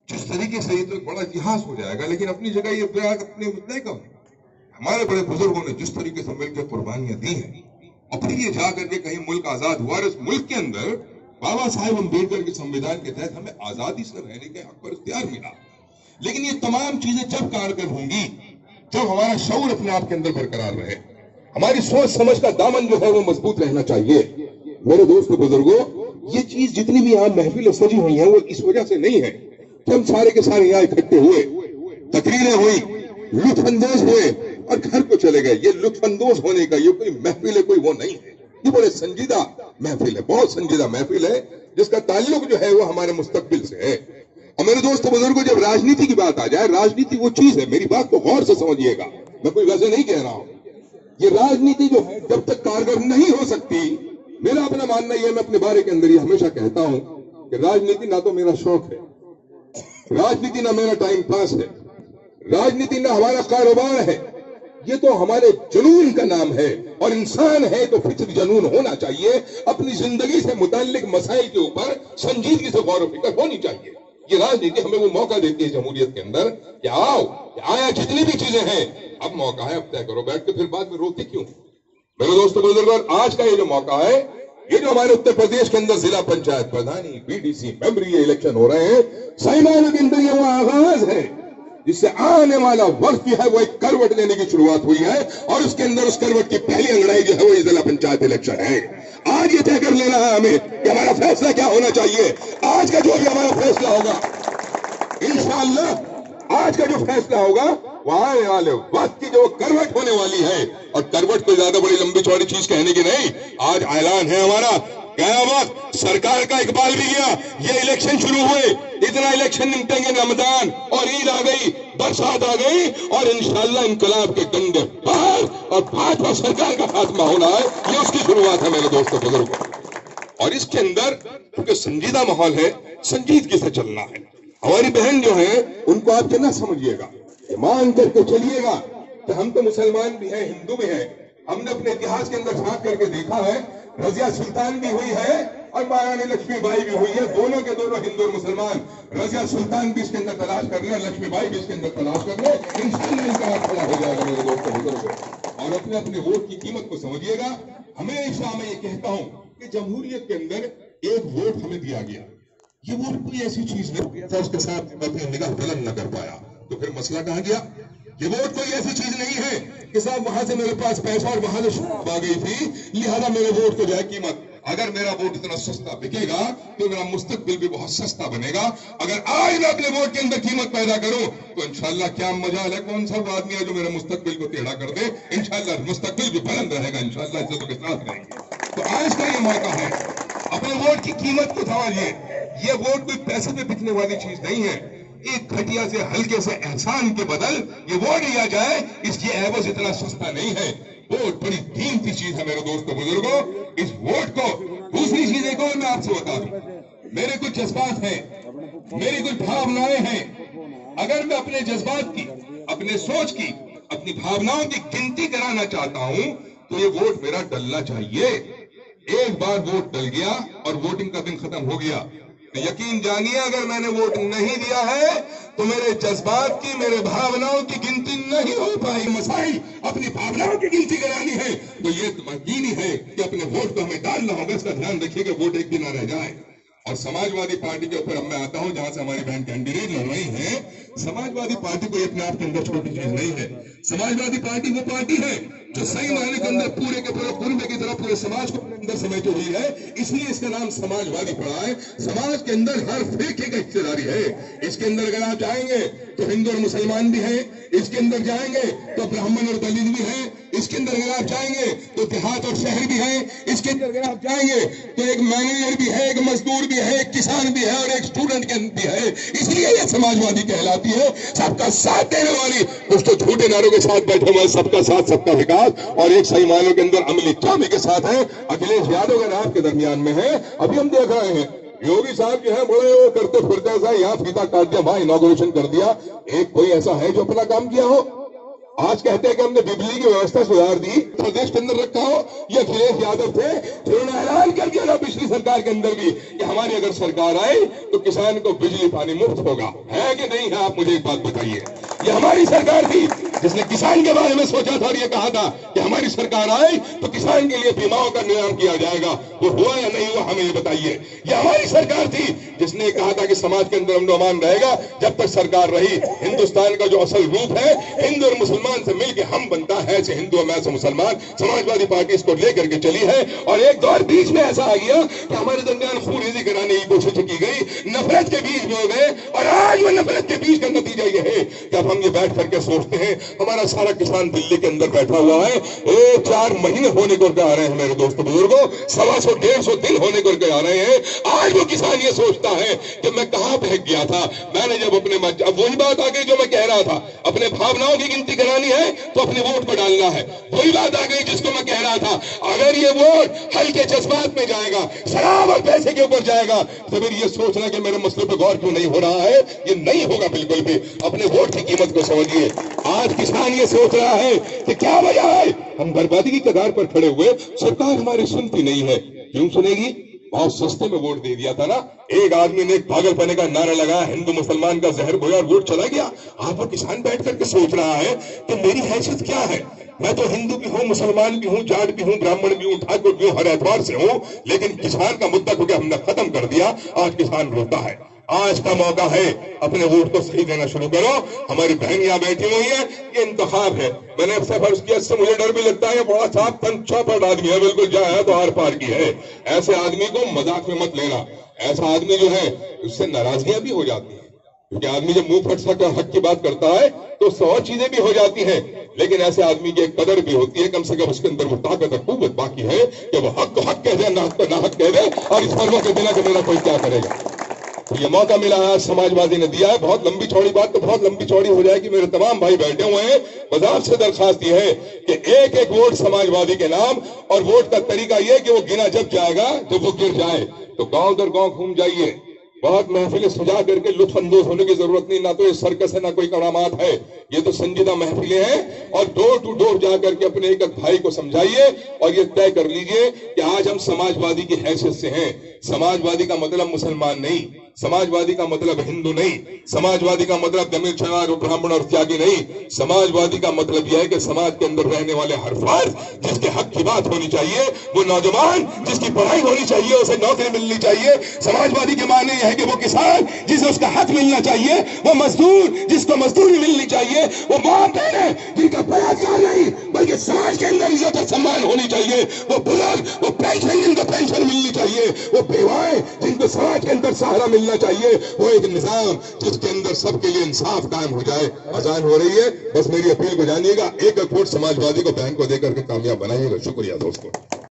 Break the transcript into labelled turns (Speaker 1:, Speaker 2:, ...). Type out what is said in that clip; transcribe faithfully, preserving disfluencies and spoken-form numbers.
Speaker 1: جس طریقے سے یہ تو ایک بڑا اتہاس ہو جائے گا، لیکن اپنی جگہ یہ بات اپنے مدعے کم ہے۔ ہمارے بڑے بزرگوں نے جس طریقے سے مل کے قربانیاں دی ہیں، اور پھر یہ جا کر کے کہیں ملک آزاد ہوا، اور اس ملک کے اندر بابا صاحب امبیڈکر کے سمویدھان کے تحت ہمیں آزادی سے رہنے کے حق پر اختیار ملا۔ لیکن یہ تمام چیزیں جب کارگر ہوں گی جب ہمارا شعور اپنے آپ کے اندر برقرار رہے، ہماری سوچ سمجھ کا دامن جو ہے وہ مضبوط رہنا چاہیے۔ میرے دوست بزرگوں، یہ چیز جتنی بھی یہاں محفلیں سجی ہوئی ہیں وہ اس وجہ سے نہیں ہے کہ ہم سارے کے سارے یہاں اکٹھے ہوئے، تقریریں ہوئی، لطف اندوز ہوئے اور گھر کو چلے گئے۔ یہ لطف اندوز ہونے کا یہ کوئی محفل ہے، کوئی وہ نہیں ہے، یہ بڑے سنجیدہ محفل ہے، بہت سنجیدہ محفل ہے جس کا تعلق جو ہے وہ ہمارے مستقبل سے ہے۔ اور میرے دوست بزرگوں، جب راجنیتی کی بات آ جائے، راجنیتی وہ چیز ہے، میری بات کو غور سے سمجھیے گا، میں کوئی ویسے نہیں کہہ رہا ہوں، یہ راجنیتی جو ہے جب تک کارگر نہیں ہو سکتی، میرا اپنا ماننا یہ، میں اپنے بارے کے اندر یہ ہمیشہ کہتا ہوں کہ راجنیتی نہ تو میرا شوق ہے، راجنیتی نہ میرا ٹائم پاس ہے، راجنیتی نہ ہمارا کاروبار ہے، یہ تو ہمارے جنون کا نام ہے، اور انسان ہے تو فطری جنون ہونا چاہیے، اپنی زندگی سے متعلق مسائل کے اوپر سنجیدگی سے غور و فکر ہونی چاہیے۔ یہ راجنیتی ہمیں وہ موقع دیتی ہے جمہوریت کے اندر کہ آؤ، آیا جتنی بھی چیزیں ہیں، اب موقع ہے، اب طے کرو، بیٹھ کے پھر بعد میں روتے کیوں؟ میرے دوستوں بزرگوں، اور آج کا یہ جو موقع ہے، یہ جو ہمارے اتر پردیش کے اندر ضلع پنچایت پردھانی، بی ڈی سی ممبری یہ الیکشن ہو رہے ہیں، صحیح معنوں کے اندر یہ وہ آغاز ہے جس سے آنے والا وقت جو ہے وہ ایک کروٹ لینے کی شروعات ہوئی ہے، اور اس کے اندر اس کروٹ کی پہلی انگڑائی جو ہے وہ ضلع پنچایت الیکشن ہے۔ آج یہ طے کر لینا ہے ہمیں کہ ہمارا فیصلہ کیا ہونا چاہیے۔ آج کا جو بھی ہمارا فیصلہ ہوگا انشاءاللہ، آج کا جو فیصلہ ہوگا وہ آنے والے وقت کی جو کروٹ ہونے والی ہے، اور کروٹ کوئی زیادہ بڑی لمبی چوڑی چیز کہنے کی نہیں، آج اعلان ہے ہمارا، گیا وقت سرکار کا اقبال بھی گیا، یہ الیکشن شروع ہوئے، اتنا الیکشن نمٹیں گے، رمضان اور عید آ گئی، برسات آ گئی، اور انشاءاللہ انقلاب کے ڈنڈے باہر اور بھاجپا سرکار کا خاتمہ ہونا ہے، یہ اس کی شروعات ہے میرے دوستوں بزرگوں۔ اور اس کے اندر کیونکہ سنجیدہ ماحول ہے، سنجیدگی سے چلنا ہے۔ ہماری بہن جو ہیں ان کو آپ نہ سمجھیے گا، مان کر کے چلیے گا کہ ہم تو مسلمان بھی ہیں، ہندو بھی ہیں۔ ہم نے اپنے اتہاس کے اندر جھانک کر کے دیکھا ہے، رضیہ سلطان بھی ہوئی ہے اور مہارانی لکشمی بائی بھی ہوئی ہے، دونوں کے دونوں ہندو اور مسلمان۔ رضیہ سلطان بھی اس کے اندر تلاش کر لیں، لکشمی بائی بھی اس کے اندر تلاش کر لیں، انشاءاللہ ان کا حق کھڑا ہو جائے گا میرے دوستوں بزرگوں۔ اور اپنے اپنے ووٹ کی قیمت کو سمجھیے گا۔ ہمیشہ میں یہ کہتا ہوں کہ جمہوریت کے اندر ایک ووٹ ہمیں دیا گیا، یہ ووٹ کوئی ایسی چیز نہیں تھا اس کے ساتھ میں اپنی نگاہ بلند نہ کر پایا، تو پھر مسئلہ کہاں گیا؟ یہ ووٹ کوئی ایسی چیز نہیں ہے کہ صاحب وہاں سے میرے پاس پیسہ اور وہاں سے شراب آ گئی تھی لہذا میرے ووٹ کو جو ہے قیمت، اگر میرا ووٹ اتنا سستا بکے گا تو میرا مستقبل بھی بہت سستا بنے گا۔ اگر آج میں اپنے ووٹ کے اندر قیمت پیدا کروں تو انشاءاللہ کیا مجال ہے، کون سا وہ آدمی ہے جو میرے مستقبل کو ٹیڑھا کر دے؟ انشاءاللہ مستقبل بھی بلند رہے گا، انشاءاللہ عزتوں کے ساتھ رہیں گے۔ تو آج کا یہ موقع ہے، اپنے ووٹ کی قیمت کو سمجھیے، یہ ووٹ کوئی پیسے پہ بکنے والی چیز نہیں ہے۔ ایک گھٹیا سے ہلکے سے احسان کے بدل یہ ووٹ لیا جائے، اس کی عوض اتنا سستا نہیں ہے۔ ووٹ بڑی قیمتی چیز ہے میرے دوستوں بزرگوں، اس ووٹ کو۔ دوسری چیز ایک اور میں آپ سے بتا دوں، میرے کچھ جذبات ہیں، میری کچھ بھاونائیں ہیں، اگر میں اپنے جذبات کی، اپنے سوچ کی، اپنی بھاوناؤں کی گنتی کرانا چاہتا ہوں تو یہ ووٹ میرا ڈلنا چاہیے۔ ایک بار ووٹ ڈل گیا اور ووٹنگ کا دن ختم ہو گیا، یقین جانیے اگر میں نے ووٹ نہیں دیا ہے تو میرے جذبات کی، میرے بھاوناؤں کی گنتی نہیں ہو پائی۔ مسائل اپنی بھاوناؤں کی گنتی کرانی ہے تو یہ یقینی ہے کہ اپنے ووٹ کو ہمیں ڈالنا ہوگا، اس کا دھیان رکھیے کہ ووٹ ایک بھی نہ رہ جائے۔ اور سماجوادی پارٹی کے اوپر اب میں آتا ہوں جہاں سے ہماری بہن کینڈیڈیٹ لڑ رہی ہیں۔ سماجوادی پارٹی کو اپنے آپ کے اندر چھوٹی چیز نہیں ہے، سماجوادی پارٹی وہ پارٹی ہے جو صحیح معنی کے اندر پورے کے پورے قربے کی طرح پورے سماج کو اندر سمیٹے ہوئی ہے، اس لیے اس کا نام سماجوادی پڑا ہے۔ سماج کے اندر ہر فرقے کا حصہ داری ہے، اس کے اندر اگر آپ جائیں گے تو ہندو اور مسلمان بھی ہیں، اس کے اندر جائیں گے تو برہمن اور دلت بھی ہیں، اس کے اندر اگر آپ جائیں گے تو دیہات اور شہر بھی ہیں، اس کے اندر اگر آپ جائیں گے تو ایک مینیجر بھی ہے، ایک مزدور بھی ہے، ایک کسان بھی ہے اور ایک اسٹوڈنٹ بھی ہے، اس لیے یہ سماجوادی کہلاتی ہے۔ سب کا ساتھ دینے والی، کچھ تو جھوٹے نعروں کے ساتھ بیٹھے ہوئے، سب کا ساتھ سب کا وکاس، اور ایک صحیح معنوں کے اندر عملی کامی کے ساتھ ہے۔ اکھلیش یادو اگر آپ کے درمیان میں ہے، ابھی ہم دیکھ رہے ہیں یوگی صاحب جو ہے بڑے وہ کرتے پھرتے ایسا یہاں فیتا کاٹ دیا، وہاں انوگریشن کر دیا، ایک کوئی ایسا ہے جو اپنا کام کیا ہو؟ آج کہتے ہیں کہ ہم نے بجلی کی ویوستھا سدھار دی، پردیش کے اندر رکھا ہو، یہ اکھلیش یادو تھے جنہوں نے اعلان کر دیا نا پچھلی سرکار کے اندر بھی کہ ہماری اگر سرکار آئی تو کسان کو بجلی پانی مفت ہوگا، ہے کہ نہیں ہے؟ آپ مجھے ایک بات بتائیے، یہ ہماری سرکار تھی جس نے کسان کے بارے میں سوچا تھا اور یہ کہا تھا کہ ہماری سرکار آئی تو کسان کے لیے بیماؤں کا نظام کیا جائے گا، وہ ہوا یا نہیں ہوا ہمیں یہ بتائیے۔ یہ ہماری سرکار تھی جس نے کہا تھا کہ سماج کے اندر امن و امان رہے گا جب تک سرکار رہی۔ ہندوستان کا جو اصل روپ ہے ہندو اور مسلمان سے مل کے ہم بنتا ہے، ایسے ہندو اور میں سے مسلمان، سماجوادی پارٹی اس کو لے کر کے چلی ہے، اور ایک دور بیچ میں ایسا آ گیا کہ ہمارے درمیان خون ریزی کرانے کی کوشش کی گئی، نفرت کے بیج بو گئے، اور آج وہ نفرت کے بیج کا نتیجہ یہ ہے کہ اب ہم یہ بیٹھ کر کے سوچتے ہیں ہمارا سارا کسان دلی کے اندر بیٹھا ہوا ہے، ایک چار مہینے ہونے کو آ رہے ہیں میرے دوست بزرگوں، سوا سو ڈیڑھ سو دن ہونے کو آ رہے ہیں، آج وہ کسان یہ سوچتا ہے کہ میں کہاں پھینک گیا تھا، میں نے جب اپنے اب وہی بات آ گئی جو میں کہہ رہا تھا، اپنے بھاوناؤں کی گنتی کرانی ہے تو اپنے ووٹ کو ڈالنا ہے، وہی بات آ گئی جس کو میں کہہ رہا تھا اگر یہ ووٹ ہلکے جذبات میں جائے گا، شراب اور پیسے کے اوپر جائے گا تو پھر یہ سوچنا کہ میرے مسئلے پہ غور کیوں نہیں ہو رہا ہے، یہ نہیں ہوگا بالکل بھی۔ اپنے ووٹ کی قیمت کو سمجھیے۔ آج کسان یہ سوچ رہا ہے کہ کیا وجہ ہے ہم بربادی کی کگار پر کھڑے ہوئے، سرکار ہماری سنتی نہیں ہے، کیوں سنے گی؟ بہت سستے میں ووٹ دے دیا تھا نا، ایک آدمی نے ایک پاگل پنے کا نعرہ لگایا، ہندو مسلمان کا زہر بویا اور ووٹ چلا گیا۔ آپ وہ کسان بیٹھ کر کے سوچ رہا ہے کہ میری حیثیت کیا ہے، میں تو ہندو بھی ہوں، مسلمان بھی ہوں، جاٹ بھی ہوں، برہمن بھی ہوں، ٹھاکر بھی ہوں، ہر اعتبار سے ہوں، لیکن کسان کا مدعا کیونکہ ہم نے ختم کر دیا، آج کسان روتا ہے۔ آج کا موقع ہے اپنے ووٹ کو صحیح دینا شروع کرو۔ ہماری بہن یہاں بیٹھی ہوئی ہے، یہ انتخاب ہے، میں نے اب سے فرض کیا، اس سے مجھے ڈر بھی لگتا ہے، بڑا صاحب تن چوپڑ آدمی ہے، بالکل جہاں ہے تو آر پار کی ہے، ایسے آدمی کو مذاق میں مت لینا۔ ایسا آدمی جو ہے اس سے ناراضگیاں بھی ہو جاتی ہیں، کیونکہ آدمی جب منہ پھٹ سا کر حق کی بات کرتا ہے تو سو چیزیں بھی ہو جاتی ہیں، لیکن ایسے آدمی کی ایک قدر بھی ہوتی ہے، کم سے کم اس کے اندر وہ طاقت اور قوت باقی ہے کہ وہ حق کو حق کہہ دے، نہ حق کو نہ حق کہہ دے، اور اس پر وہ کے بنا کہ میرا کوئی کیا کرے گا۔ تو یہ موقع ملا ہے، آج سماجوادی نے دیا ہے۔ بہت لمبی چوڑی بات تو بہت لمبی چوڑی ہو جائے گی، میرے تمام بھائی بیٹھے ہوئے ہیں، بس آپ سے درخواست یہ ہے کہ ایک ایک ووٹ سماجوادی کے نام، اور ووٹ کا طریقہ یہ کہ وہ گنا جب جائے گا جب وہ گر جائے تو گاؤں در گاؤں گھوم جائیے، بہت محفلیں سجا کر کے لطف اندوز ہونے کی ضرورت نہیں، نہ تو یہ سرکس ہے نہ کوئی کرامات ہے، یہ تو سنجیدہ محفلیں ہیں، اور ڈور ٹو ڈور جا کر کے اپنے ایک ایک بھائی کو سمجھائیے اور یہ طے کر لیجئے کہ آج ہم سماجوادی کی حیثیت سے ہیں۔ سماجوادی کا مطلب مسلمان نہیں، سماجوادی کا مطلب ہندو نہیں، سماجوادی کا مطلب دمیر چنار اور برہمن اور تیاگی نہیں، سماجوادی کا مطلب یہ ہے کہ سماج کے اندر رہنے والے ہر فرد جس کے حق کی بات ہونی چاہیے، وہ نوجوان جس کی پڑھائی ہونی چاہیے، اسے نوکری ملنی چاہیے، سماجوادی کے معنی یہ ہے کہ وہ کسان جسے اس کا حق ملنا چاہیے، وہ مزدور جس کو مزدوری ملنی چاہیے، وہ ماں بہنیں جن کا بلاکار نہیں بلکہ سماج کے اندر عزت اور سمان ہونی چاہیے، وہ بزرگ وہ پینشن جن کو پینشن ملنی چاہیے، وہ بیوائیں جن کو سماج کے اندر سہارا ملنا چاہیے، وہ ایک نظام جس کے اندر سب کے لیے انصاف قائم ہو جائے۔ اذان ہو رہی ہے، بس میری اپیل کو جانیے گا، ایک ایک ووٹ سماجوادی کو بہن کو دے کر کے کامیاب بنائیے گا۔ شکریہ دوستو۔